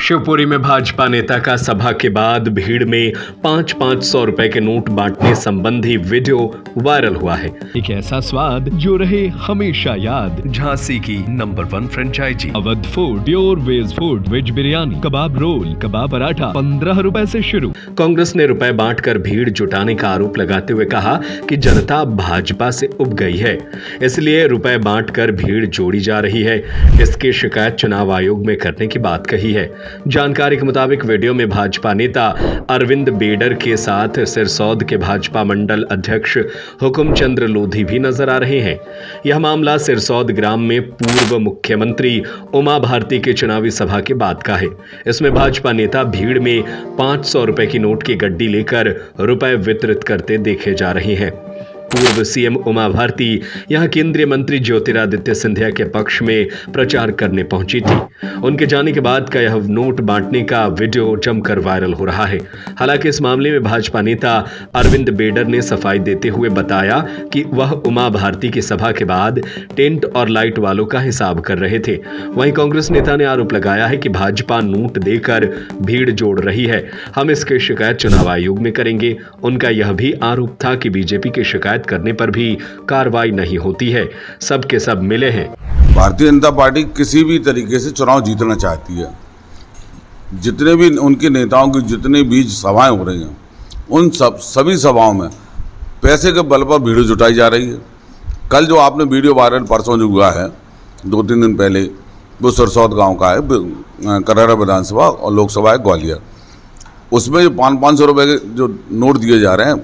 शिवपुरी में भाजपा नेता का सभा के बाद भीड़ में 500 रुपए के नोट बांटने संबंधी वीडियो वायरल हुआ है। एक ऐसा स्वाद जो रहे हमेशा याद। झांसी की number 1 franchise Awadh food, pure veg food, veg biryani, कबाब रोल, कबाब पराठा 15 रुपए से शुरू। कांग्रेस ने रुपए बांटकर भीड़ जुटाने का आरोप लगाते हुए कहा कि जनता भाजपा से उब गई है, इसलिए रुपए बांटकर भीड़ जोड़ी जा रही है। इसकी शिकायत चुनाव आयोग में करने की बात कही है। जानकारी के मुताबिक वीडियो में भाजपा नेता अरविंद बेडर के साथ सिरसौद के भाजपा मंडल अध्यक्ष हुकुमचंद्र लोधी भी नजर आ रहे हैं। यह मामला सिरसौद ग्राम में पूर्व मुख्यमंत्री उमा भारती के चुनावी सभा के बाद का है। इसमें भाजपा नेता भीड़ में 500 रुपए की नोट की गड्डी लेकर रुपए वितरित करते देखे जा रहे हैं। पूर्व सीएम उमा भारती यहां केंद्रीय मंत्री ज्योतिरादित्य सिंधिया के पक्ष में प्रचार करने पहुंची थी। उनके जाने के बाद का यह नोट बांटने का वीडियो जमकर वायरल हो रहा है। हालांकि इस मामले में भाजपा नेता अरविंद बेडर ने सफाई देते हुए बताया कि वह उमा भारती की सभा के बाद टेंट और लाइट वालों का हिसाब कर रहे थे। वहीं कांग्रेस नेता ने आरोप लगाया है कि भाजपा नोट देकर भीड़ जोड़ रही है। हम इसकी शिकायत चुनाव आयोग में करेंगे। उनका यह भी आरोप था कि बीजेपी की शिकायत करने पर भी कार्रवाई नहीं होती है। सब के सब मिले हैं। भारतीय जनता पार्टी किसी भी तरीके से चुनाव जीतना चाहती है। जितने भी उनके नेताओं की जितने भी सभाएं हो रही हैं, उन सभी सभाओं में पैसे के बल पर भीड़ जुटाई जा रही है। कल जो आपने वीडियो वायरल परसों जो हुआ है 2-3 दिन पहले, वो सिरसौद गांव का है, करहरा विधानसभा और लोकसभा है ग्वालियर। उसमें जो 500 रुपए के जो नोट दिए जा रहे हैं,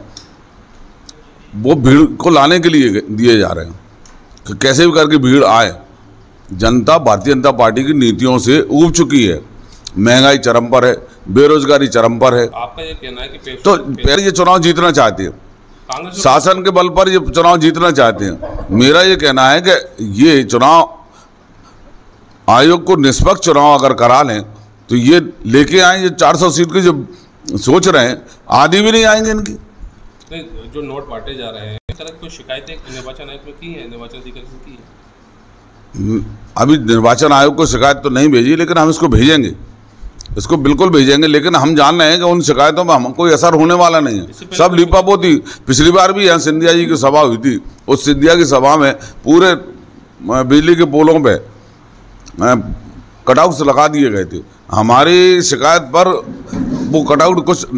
वो भीड़ को लाने के लिए दिए जा रहे हैं कि कैसे भी करके भीड़ आए। जनता भारतीय जनता पार्टी की नीतियों से ऊब चुकी है। महंगाई चरम पर है, बेरोजगारी चरम पर है। आपका ये कहना है कि तो पहले ये चुनाव जीतना चाहते हैं, शासन के बल पर ये चुनाव जीतना चाहते हैं। मेरा ये कहना है कि ये चुनाव आयोग को निष्पक्ष चुनाव अगर करा लें तो ये लेके आए। ये 400 सीट की जो सोच रहे हैं, आधी भी नहीं आएंगे इनकी। जो नोट बांटे जा रहे हैं, इस तरह की कोई शिकायतें निर्वाचन आयोग में की है, निर्वाचन अधिकारी से की है? अभी निर्वाचन आयोग को शिकायत तो नहीं भेजी, लेकिन हम इसको भेजेंगे, इसको बिल्कुल भेजेंगे। लेकिन हम जान रहे हैं कि उन शिकायतों में हम कोई असर होने वाला नहीं है। सब लीपापोती। पिछली बार भी यहाँ सिंधिया जी की सभा हुई थी। उस सिंधिया की सभा में पूरे बिजली के पोलों पे कटआउट्स लगा दिए गए थे। हमारी शिकायत पर वो कटआउट कुछ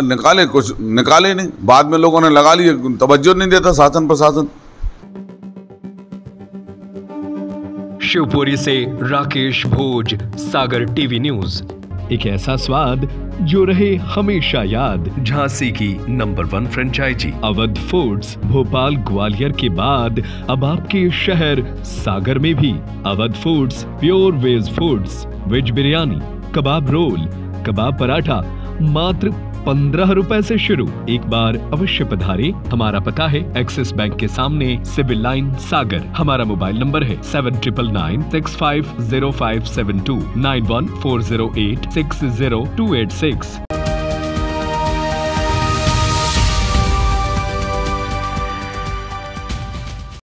निकाले नहीं। बाद में लोगों ने लगा लिए, तवज्जो नहीं देता शासन प्रशासन। शिवपुरी से राकेश भोज, सागर टीवी न्यूज। एक ऐसा स्वाद जो रहे हमेशा याद। झांसी की number 1 franchise Awadh foods, Bhopal Gwalior के बाद अब आपके शहर सागर में भी Awadh foods, pure veg foods, veg biryani, कबाब रोल, कबाब पराठा मात्र 15 रुपए से शुरू। एक बार अवश्य पधारे। हमारा पता है एक्सिस बैंक के सामने, सिविल लाइन, सागर। हमारा मोबाइल नंबर है 7999650572 9140860286।